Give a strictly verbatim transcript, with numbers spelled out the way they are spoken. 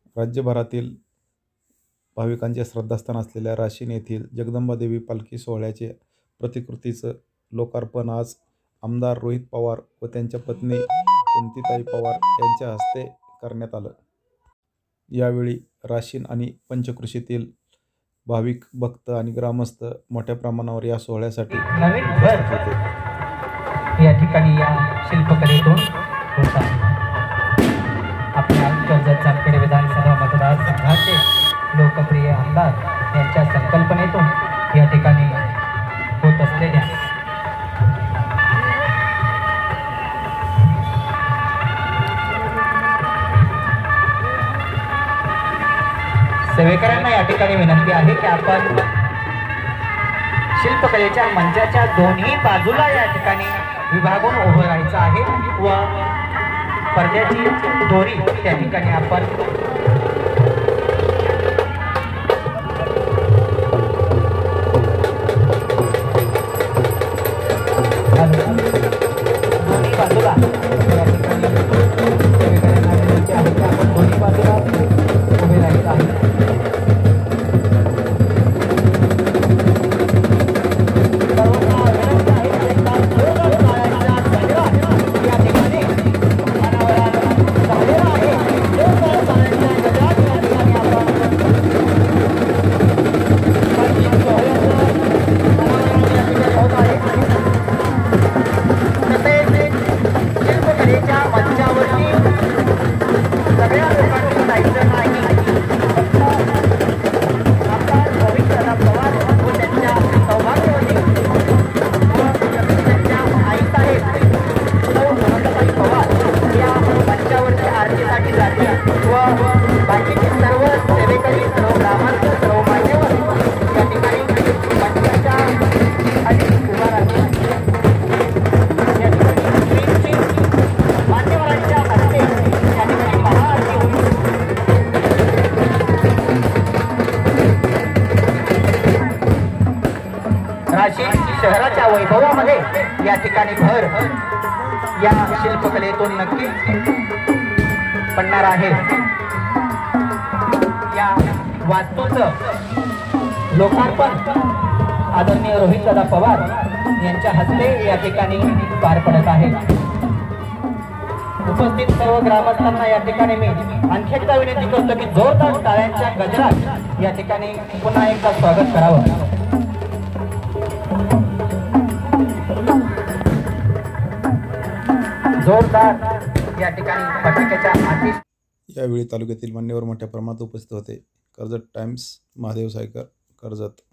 राज्यभरातील भाविकांचे श्रद्धास्थान असलेल्या राशीन येथील जगदंबा देवी पालखी सोहळ्याचे प्रतिकृतीचं लोकार्पण आज आमदार रोहित पवार व त्यांच्या पत्नी कुंतीताई पवार यांच्या हस्ते करण्यात आलं। यावेळी राशीन आणि पंचक्रोशीतील भाविक भक्त आणि ग्रामस्थ मोठ्या प्रमाणावर या सोहळ्यासाठी उपस्थित होते। या ठिकाणी या शिल्पकलेतून होता आपल्या कर्जत जामखेड विधानसभा मतदारसंघाचे लोकप्रिय आमदार यांच्या संकल्पनेतून या ठिकाणी होत असलेल्या सेवेकरांना या ठिकाणी विनंती आहे की आपण शिल्पकलेच्या मंचाच्या दोन्ही बाजूला या ठिकाणी विभागून उभं राहायचं आहे व पडद्याची दोरी त्या ठिकाणी आपण दोन्ही बाजूला आपण दोन्ही बाजूला उभे राहायचं आहे। राशीन शहराच्या वैभवामध्ये या ठिकाणी भर या शिल्पकलेतून नक्कीच पडणार आहे। या वास्तूचं लोकार्पण आदरणीय रोहितदादा पवार यांच्या हस्ते या ठिकाणी पार पडत आहे। उपस्थित सर्व ग्रामस्थांना या ठिकाणी मी आणखी एकदा विनंती करतो की जोरदार टाळ्यांच्या गजरात या ठिकाणी पुन्हा एकदा स्वागत करावं। जोरदार या ठिकाणी फटाक्याच्या आतिष। यावेळी तालुक्यातील मान्यवर मोठ्या प्रमाणात उपस्थित होते। कर्जत टाइम्स, महादेव सायकर, कर्जत।